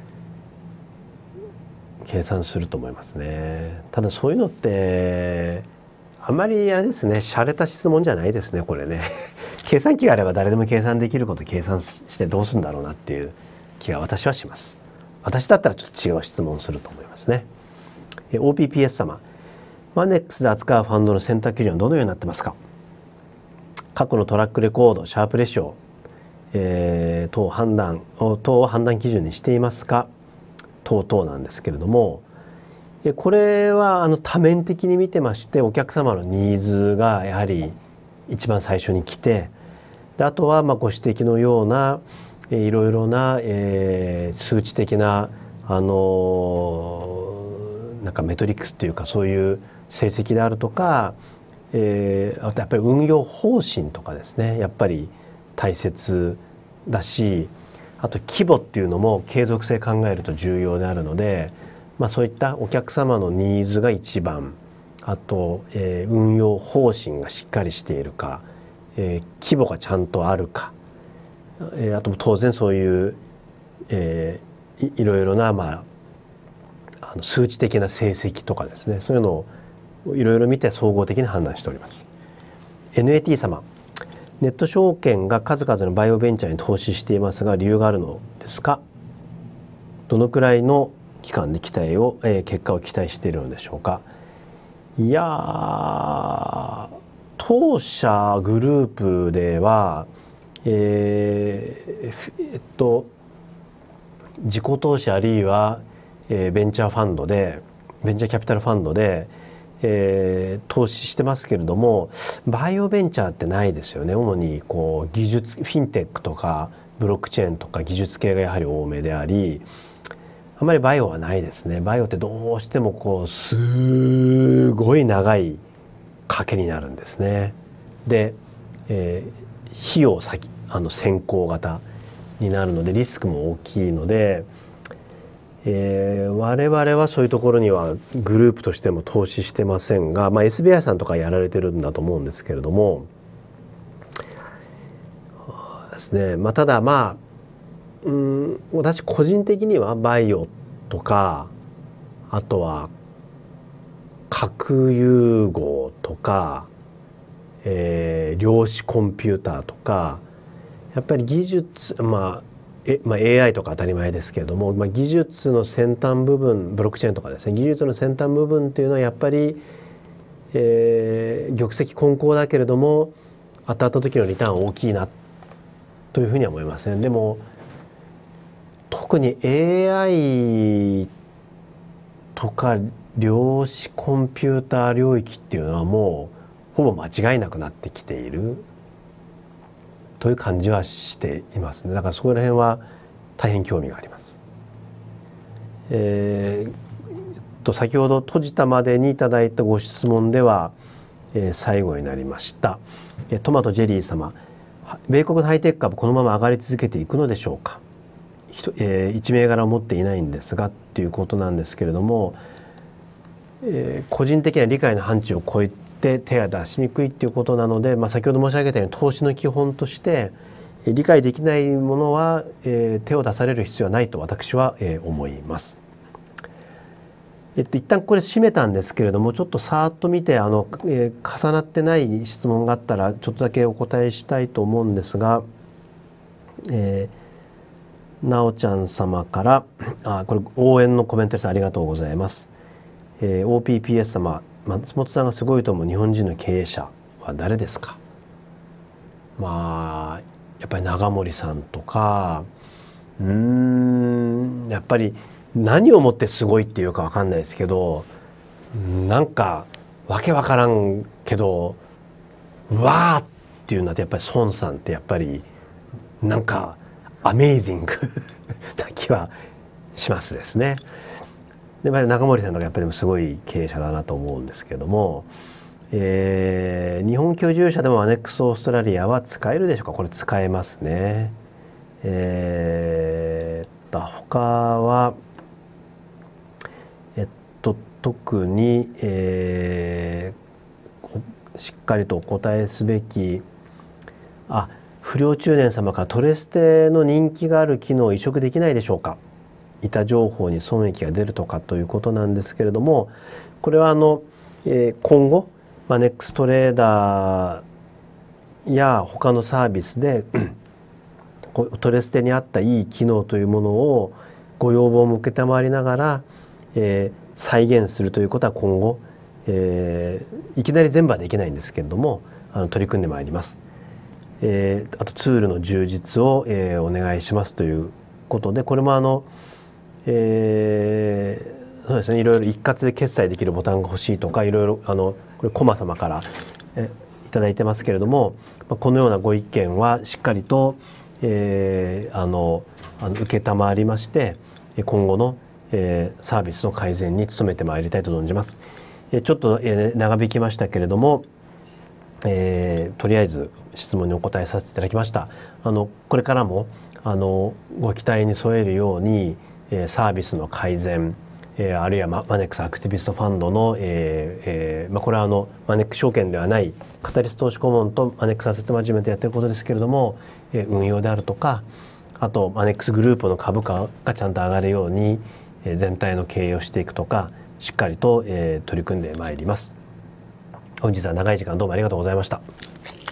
計算すると思いますね。ただそういうのってあんまりあれですね、洒落た質問じゃないですね、これね。計算機があれば誰でも計算できること計算してどうするんだろうなっていう気が私はします。私だったらちょっと違う質問をすると思いますね。OPPS 様、マネックスで扱うファンドの選択基準はどのようになってますか。過去のトラックレコード、シャープレシオ、等を判断基準にしていますか等々なんですけれども、これは多面的に見てまして、お客様のニーズがやはり一番最初に来て、であとはご指摘のようないろいろな、数値的なメトリックスというか、そういう成績であるとか、あとやっぱり運用方針とかですね、やっぱり大切だし、あと規模っていうのも継続性考えると重要であるので、そういったお客様のニーズが一番、あと、運用方針がしっかりしているか、規模がちゃんとあるか、あと当然そういう、いろいろな数値的な成績とかですね、そういうのをいろいろ見て総合的に判断しております。 NAT 様、ネット証券が数々のバイオベンチャーに投資していますが理由があるのですか？どのくらいの期間で結果を期待しているのでしょうか？いや当社グループでは、自己投資あるいは、ベンチャーキャピタルファンドで、投資してますけれども、バイオベンチャーってないですよね。主にこう技術、フィンテックとかブロックチェーンとか技術系がやはり多めであり、あまりバイオはないですね。バイオってどうしてもこうすごい長い賭けになるんですね。で、費用先先行型になるのでリスクも大きいので、我々はそういうところにはグループとしても投資してませんが、SBI さんとかやられてるんだと思うんですけれどもですね、ただ私個人的にはバイオとか、あとは核融合とか、量子コンピューターとか、やっぱり技術、AI とか当たり前ですけれども、技術の先端部分、ブロックチェーンとかですね、技術の先端部分っていうのはやっぱり、玉石混交だけれども当たった時のリターン大きいなというふうには思いますね。でも特に AI とか量子コンピューター領域っていうのはもうほぼ間違いなくなってきているという感じはしていますね。だからそこら辺は大変興味があります。先ほど閉じたまでにいただいたご質問では、最後になりました。トマトジェリー様、米国のハイテク株このまま上がり続けていくのでしょうか。一銘柄を持っていないんですがっていうことなんですけれども、個人的な理解の範疇を超えて手が出しにくいっていうことなので、先ほど申し上げたように投資の基本として理解できないものは、手を出される必要はないと私は、思います。一旦これ締めたんですけれども、ちょっとさーっと見て重なってない質問があったらちょっとだけお答えしたいと思うんですが、なおちゃん様からこれ応援のコメントです。ありがとうございます。OPPS 様、松本さんがすごいと思う日本人の経営者は誰ですか。やっぱり永守さんとか、やっぱり何をもってすごいっていうか分かんないですけど、なんかわけわからんけどわーっていうのはやっぱり孫さんってやっぱりなんかアメイジングな気はしますですね。で中森さんとかやっぱりすごい経営者だなと思うんですけども、日本居住者でもアネックスオーストラリアは使えるでしょうか。これ使えますね。他は特に、しっかりとお答えすべき不良中年様からトレステの人気がある機能を移植できないでしょうか。板情報に損益が出るとかということなんですけれども、これは今後ネックストレーダーや他のサービスでトレステに合ったいい機能というものをご要望も承りながら、再現するということは今後、いきなり全部はできないんですけれども取り組んでまいります。あとツールの充実を、お願いしますということで、これもそうですね、いろいろ一括で決済できるボタンが欲しいとか、いろいろこれコマ様からいただいてますけれども、このようなご意見はしっかりと承りまして、今後のサービスの改善に努めてまいりたいと存じます。ちょっと長引きましたけれども、とりあえず質問にお答えさせていただきました。これからもご期待に添えるようにサービスの改善、あるいはマネックスアクティビストファンドの、これはマネックス証券ではないカタリスト投資顧問とマネックスアセットマネジメントやってることですけれども、運用であるとか、あとマネックスグループの株価がちゃんと上がるように全体の経営をしていくとか、しっかりと取り組んでまいります。 本日は長い時間どうもありがとうございました。